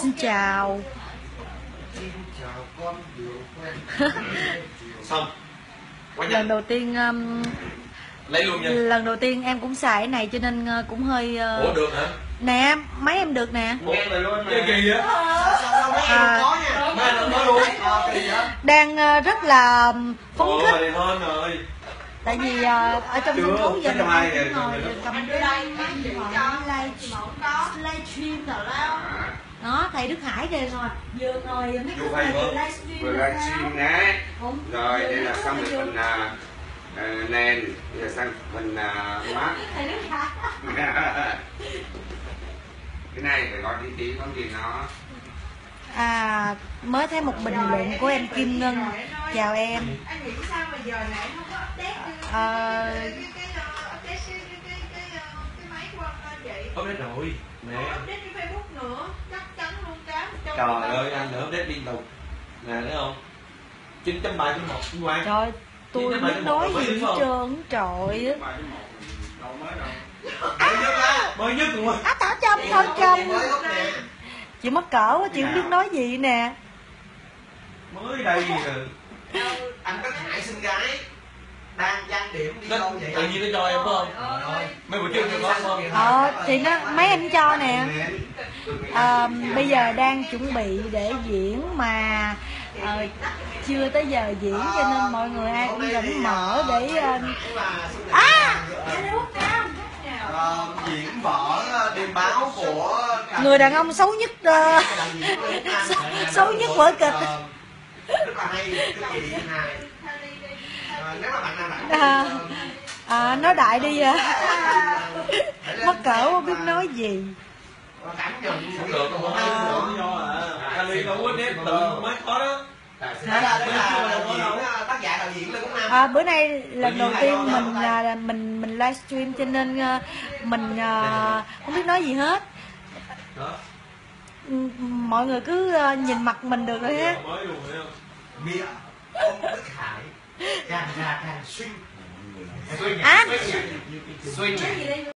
Xin chào. Xong. Lần đầu tiên lấy luôn nha. lần đầu tiên em cũng xài cái này cho nên cũng hơi Ủa được hả? nè, máy em được nè. Quen rồi luôn. Cái kỳ vậy? Đang rất là phấn khích. Ôi hơn rồi. Tại vì ở trong sân khấu giờ trong ai mình ngồi rồi. cầm cái livestream rồi đó. Đó, thầy Đức Hải đây rồi, vừa ngồi mấy Vô cái hay vừa không? livestream Vừa livestream nè. Rồi đây là xong được phần nền, bây giờ sang phần mắt. Thầy Đức Hải. Cái này phải gọi tí không gì nó. Mới thấy một bình luận của em Kim Ngân. Chào em. Anh nghĩ sao mà giờ này không có update cái máy của anh vậy? Update rồi. Nè. Không update cái Facebook nữa, chắc chắn luôn cám. Trời ơi anh nữa update liên tục. Nè thấy không? 9.3.1 ngoan. Trời, tôi không biết nói gì hết trơn trời. Mới nhất luôn. Thảo Trâm, Thảo Trâm. Chị mắc cỡ quá, chị không biết nói gì nè. Mới đây rồi. Anh có hại xinh gái đang trang điểm đi đâu vậy? Tự nhiên nó cho em phải không? Mấy buổi trưa cho có không? Thì nó mấy anh cho nè. Bây giờ đang chuẩn bị để diễn mà chưa tới giờ diễn cho nên mọi người ai cũng vẫn mở để Diễn vở đêm báo của người đàn ông xấu nhất xấu nhất vở kịch. rất là hay cái chị này. Nếu mà bạn nào Nói đại đi mắc cỡ không biết nói gì. cảm nhận Không được không có lý do Kali đâu có nét tự mới có đó. đây là tác giả đạo diễn Lê Quốc Nam. Bữa nay lần đầu tiên mình livestream cho nên mình không biết nói gì hết. Mọi người cứ nhìn mặt mình được rồi ha. Miệng ông Đức Hải càng già càng xinh. Anh Xinh.